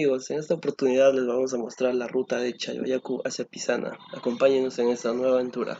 amigos, en esta oportunidad les vamos a mostrar la ruta de Chayoyacu hacia Pisana. Acompáñenos en esta nueva aventura.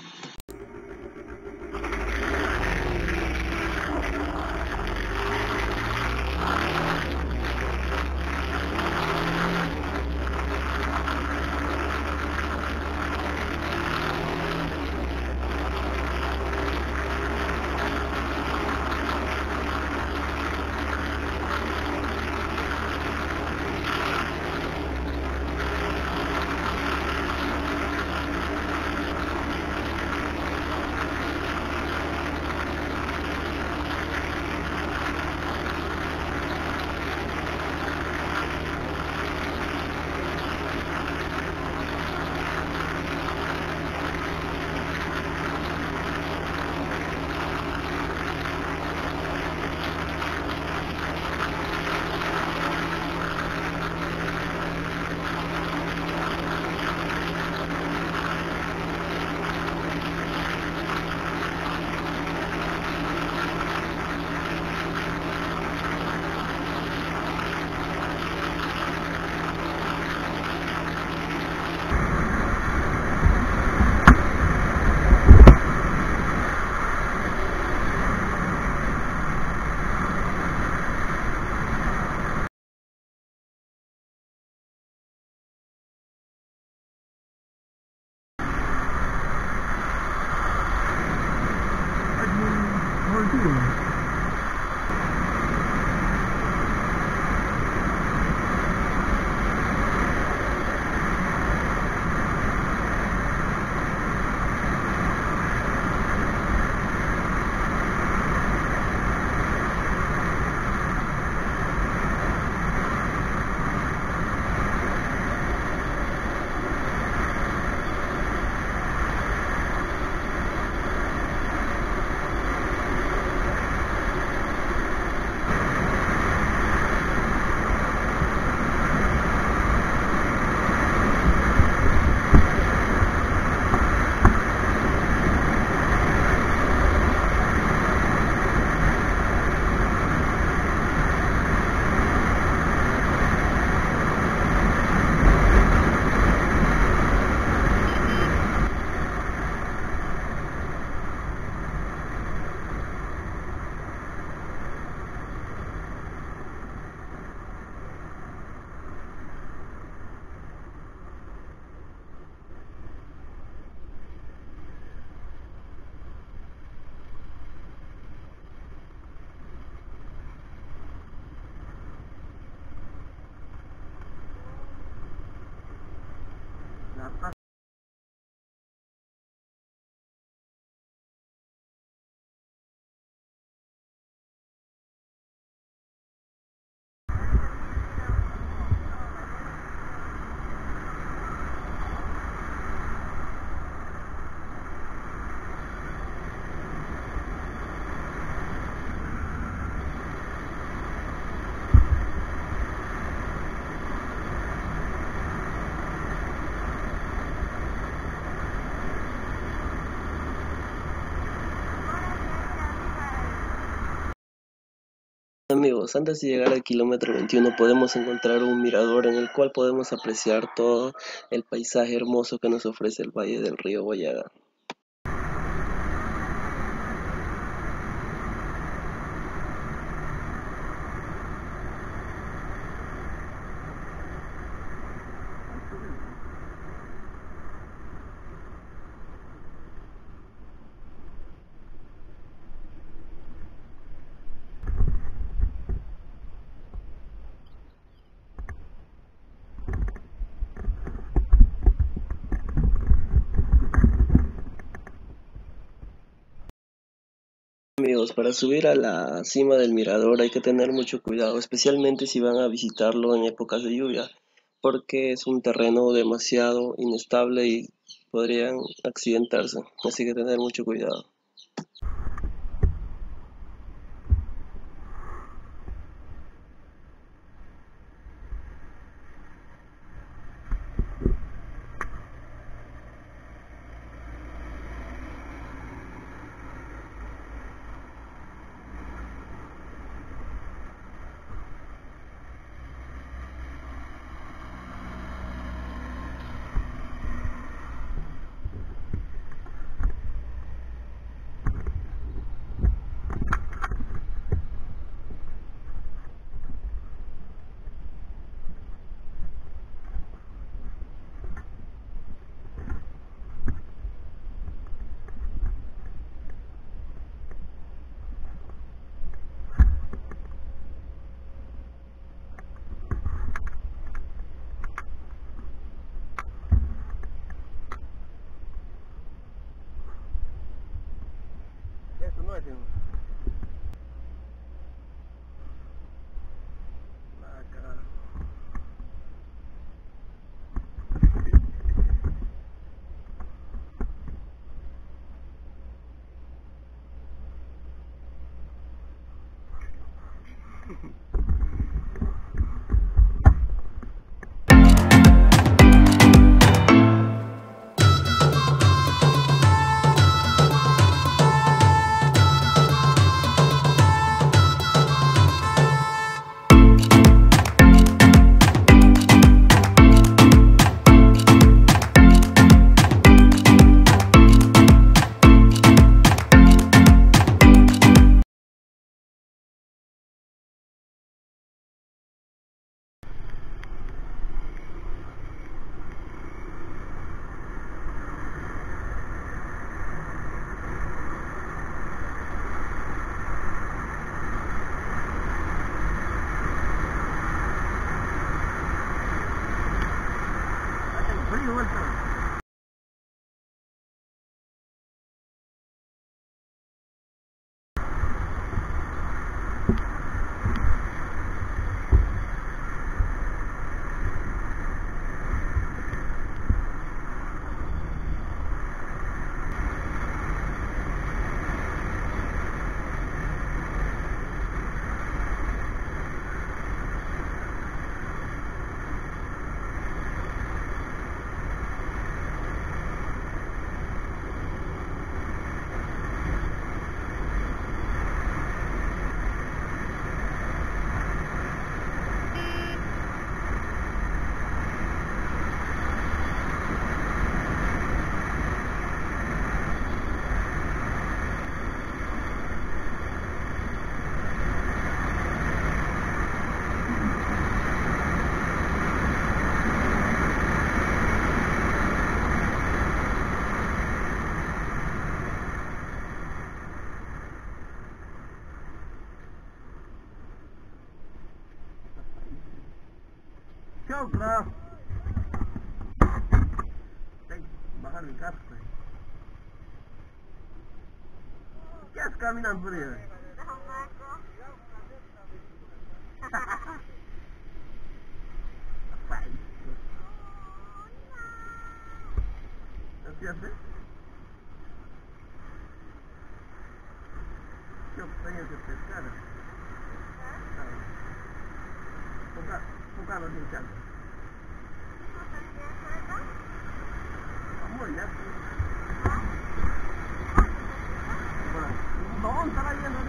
Amigos, antes de llegar al kilómetro 21 podemos encontrar un mirador en el cual podemos apreciar todo el paisaje hermoso que nos ofrece el valle del río Boyaga. Amigos, para subir a la cima del mirador hay que tener mucho cuidado, especialmente si van a visitarlo en épocas de lluvia, porque es un terreno demasiado inestable y podrían accidentarse, así que tener mucho cuidado. información. Ah, carajo. Frío, vuelta. Chao, craft. Bajar mi casco. ¿Qué haces caminando por ahí? ¿Así hace? Yo tenía que pescar. Tocar no tiene chance. Amor, ya. Bueno, ¿dónde está la yendo?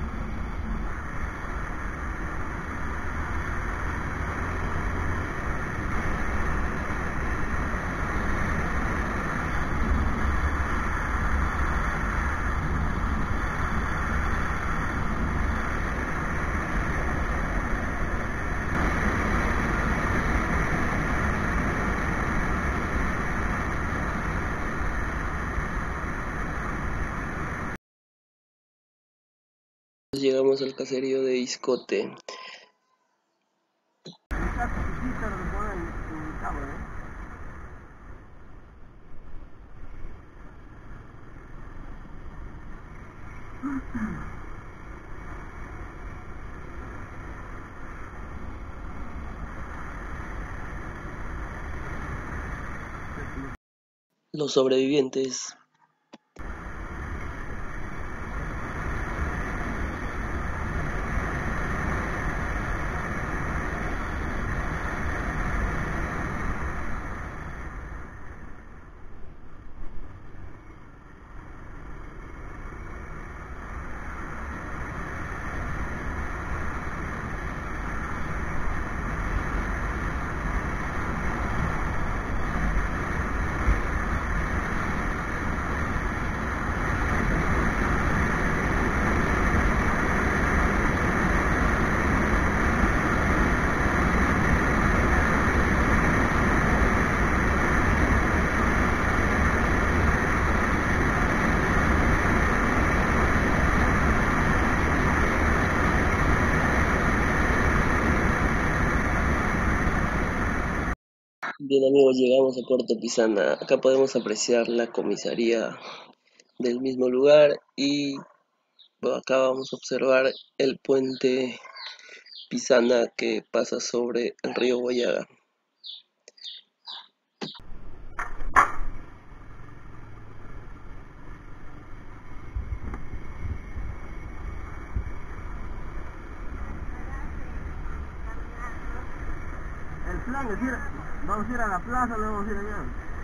Llegamos al caserío de Iscote. Los sobrevivientes. Bien amigos, llegamos a Puerto Pisana. Acá podemos apreciar la comisaría del mismo lugar y Bueno, acá vamos a observar el puente Pisana que pasa sobre el río Guayaga. El plan es ir, vamos a ir a la plaza, luego vamos a ir allá.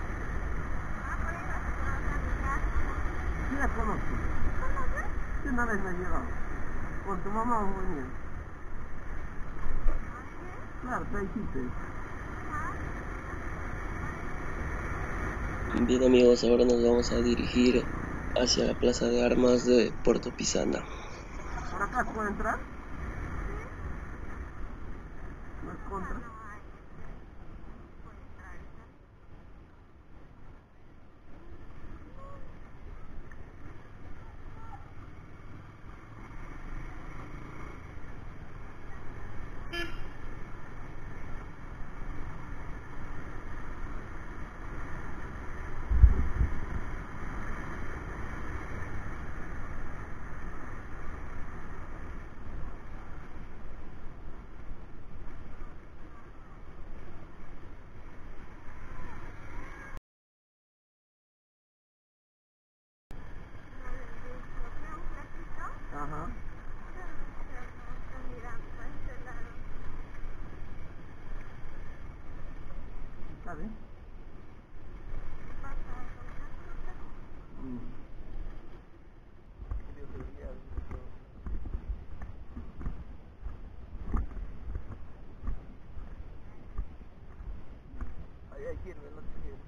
Sí, la conozco. Sí, una vez me he llevado. Con tu mamá vamos a venir. Claro, te hiciste. Bien amigos, ahora nos vamos a dirigir hacia la Plaza de Armas de Puerto Pisana. ¿Por acá se puede entrar? ¿No es contra? Ajá. ¿Está bien? Ahí hay que ir, ¿no?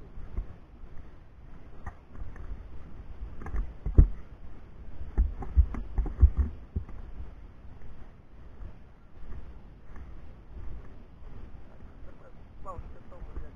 Vamos, te tomo ya.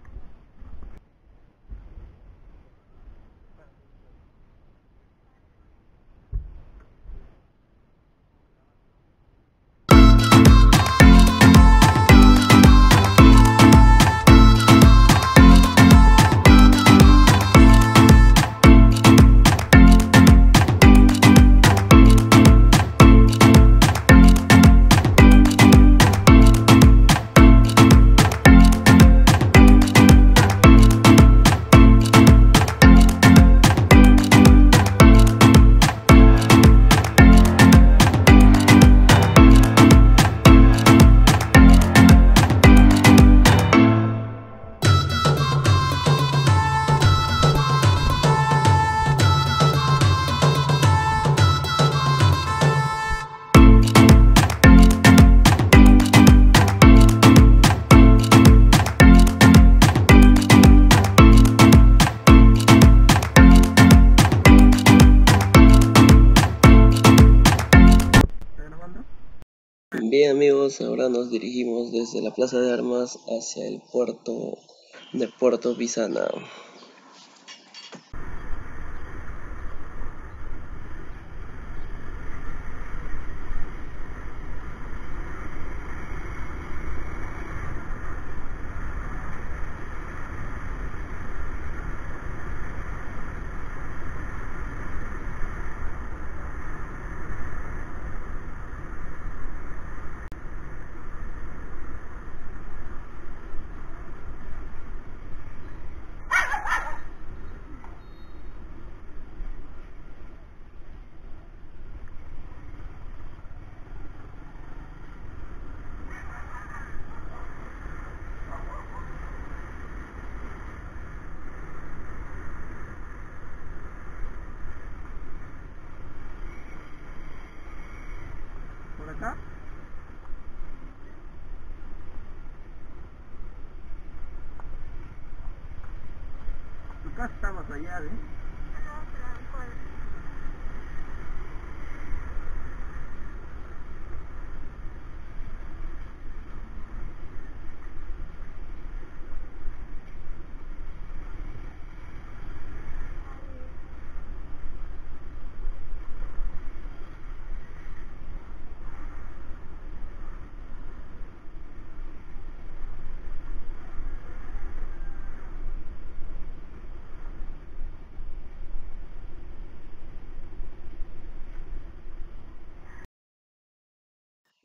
Bien amigos, ahora nos dirigimos desde la Plaza de Armas hacia el puerto de Puerto Pisana. ¿Por acá? Tu casa está más allá, ¿eh?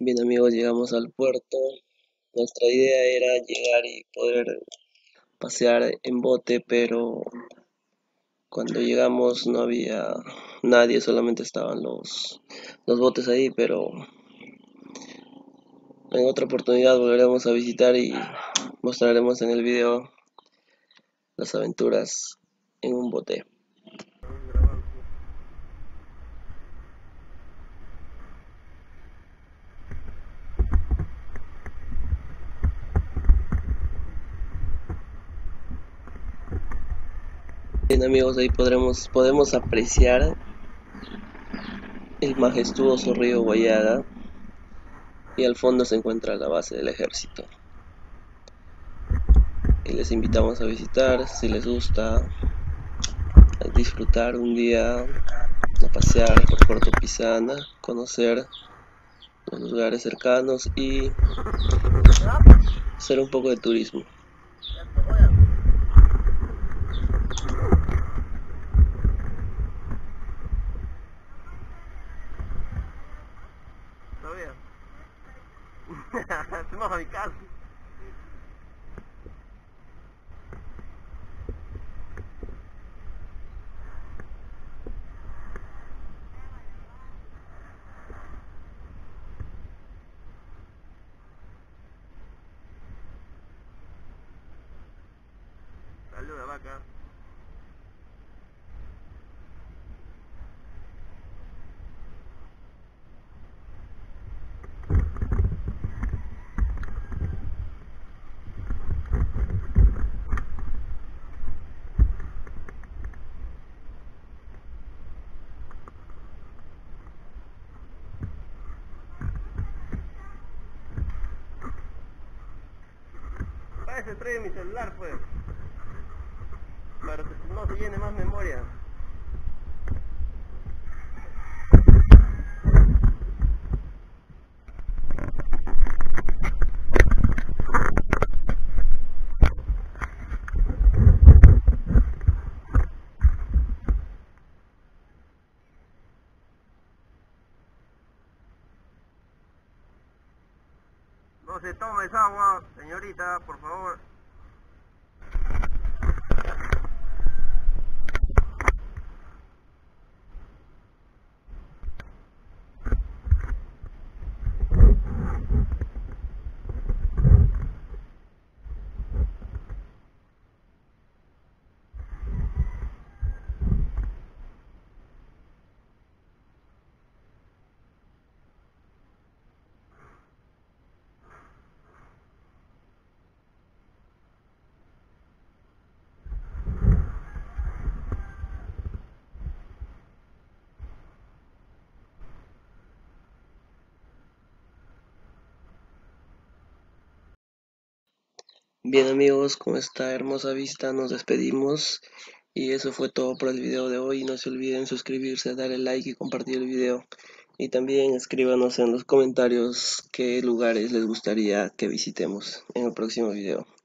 Bien amigos, llegamos al puerto. Nuestra idea era llegar y poder pasear en bote, pero cuando llegamos no había nadie, solamente estaban los botes ahí, pero en otra oportunidad volveremos a visitar y mostraremos en el video las aventuras en un bote. Bien amigos, ahí podemos apreciar el majestuoso río Guayaga y al fondo se encuentra la base del ejército. Y les invitamos a visitar si les gusta, a disfrutar un día, a pasear por Puerto Pisana, conocer los lugares cercanos y hacer un poco de turismo. ¿Todavía? Se moja mi casa. Saluda vaca. Para eso traigo mi celular pues, para que no se llene más memoria. No se tome esa agua, señorita, por favor. Bien amigos, con esta hermosa vista nos despedimos y eso fue todo por el video de hoy. No se olviden suscribirse, darle like y compartir el video. Y también escríbanos en los comentarios qué lugares les gustaría que visitemos en el próximo video.